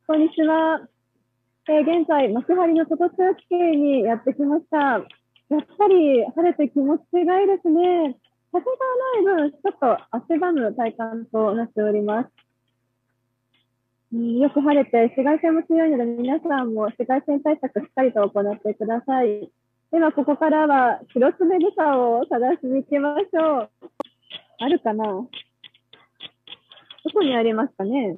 こんにちは。現在、幕張の外通地形にやってきました。やっぱり晴れて気持ちがいいですね。風がない分、ちょっと汗ばむ体感となっております。よく晴れて紫外線も強いので、皆さんも紫外線対策しっかりと行ってください。では、ここからはシロツメグサを探しに行きましょう。あるかな？どこにありますかね？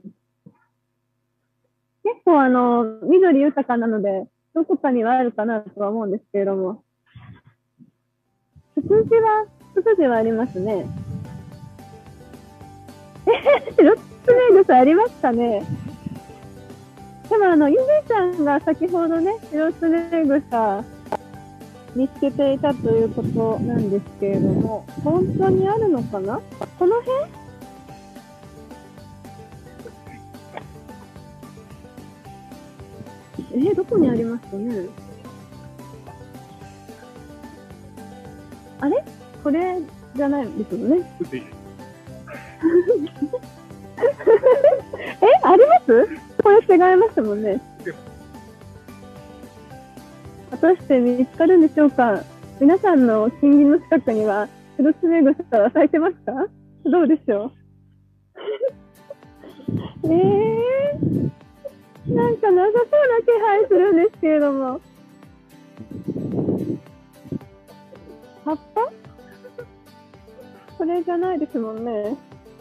結構緑豊かなので、どこかにはあるかなとは思うんですけれども。ツツジはありますね。シロツメグサありますかね？でもゆめちゃんが先ほどね、シロツメグサ見つけていたということなんですけれども、本当にあるのかな？この辺？どこにありますかね？あれ？これじゃないんですよね。あります？これ違いますもんね。果たして見つかるんでしょうか？皆さんの近隣の近くにはシロツメグサは咲いてますか？どうでしょう？なんかなさそうな気配するんですけれども。葉っぱ？これじゃないですもんね。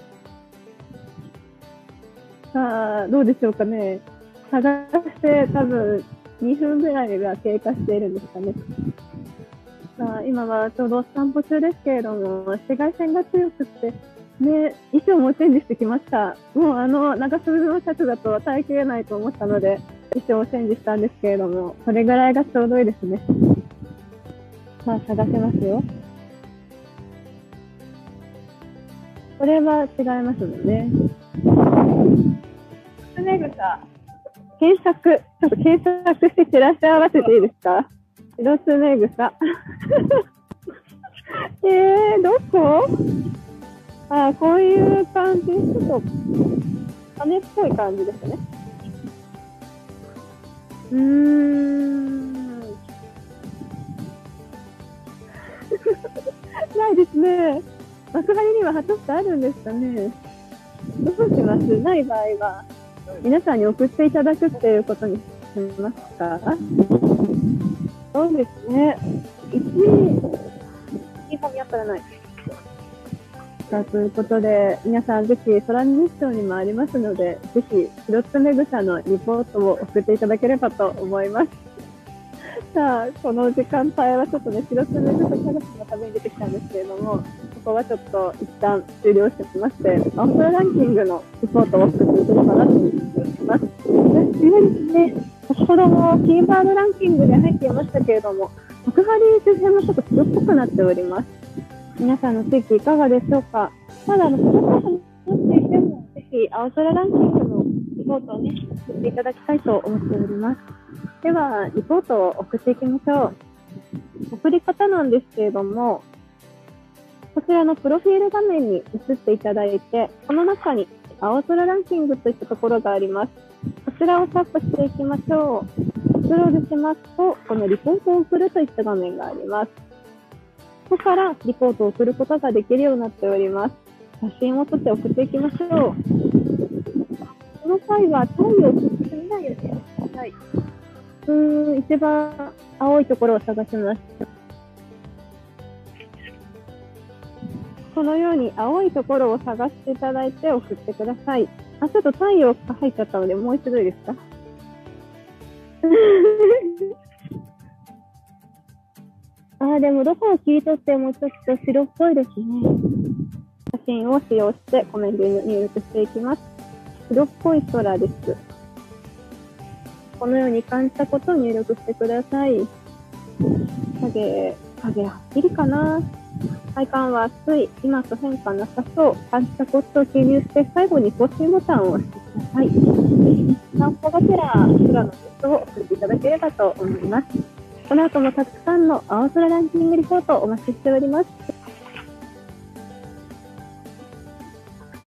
さあ、どうでしょうかね。探して多分2分ぐらいが経過しているんですかね。さあ、今はちょうど散歩中ですけれども、紫外線が強くて、ね、衣装もチェンジしてきました。もう長袖のシャツだと耐えきれないと思ったので、衣装をチェンジしたんですけれども、それぐらいがちょうどいいですね。さあ、探せますよ。これは違いますもんね。シロツメグサ、ちょっと検索して照らし合わせていいですか？シロツメグサ。どこ？こういう感じ。ちょっと羽っぽい感じですね。ないですね。幕張にはハトってあるんですかね。どうします？ない場合は皆さんに送っていただくっていうことにしますか？そうですね。1本やったらない。ということで、皆さんぜひ空日照にもありますので、ぜひシロツメグサのリポートを送っていただければと思います。さあ、この時間帯はちょっとね、シロツメグサ探しのために出てきたんですけれども、ここはちょっと一旦終了してまして、青空ランキングのリポートを送っていければなと思っています。次はですね、先ほどもキーワードランキングで入っていましたけれども、幕張周辺もちょっと白っぽくなっております。皆さんの地域いかがでしょうか？まだその他に持っていても、ぜひ青空ランキングのリポートをね、送っていただきたいと思っております。では、リポートを送っていきましょう。送り方なんですけれども、こちらのプロフィール画面に移っていただいて、この中に青空ランキングといったところがあります。こちらをタップしていきましょう。スクロールしますと、このリポートを送るといった画面があります。ここからリポートを送ることができるようになっております。写真を撮って送っていきましょう。この際は太陽を見ないようにしてください。一番青いところを探します。このように青いところを探していただいて送ってください。ちょっと太陽が入っちゃったので、もう一度いいですか？でもどこを切り取ってもちょっと白っぽいですね。写真を使用してコメントに入力していきます。白っぽい空です。このように感じたことを入力してください。影はっきりかな。体感は暑い。今と変化なさそう。感じたことを記入して最後に更新ボタンを押してください。散歩がてら空の様子を送っていただければと思います。この後もたくさんの青空ランキングリポートをお待ちしております。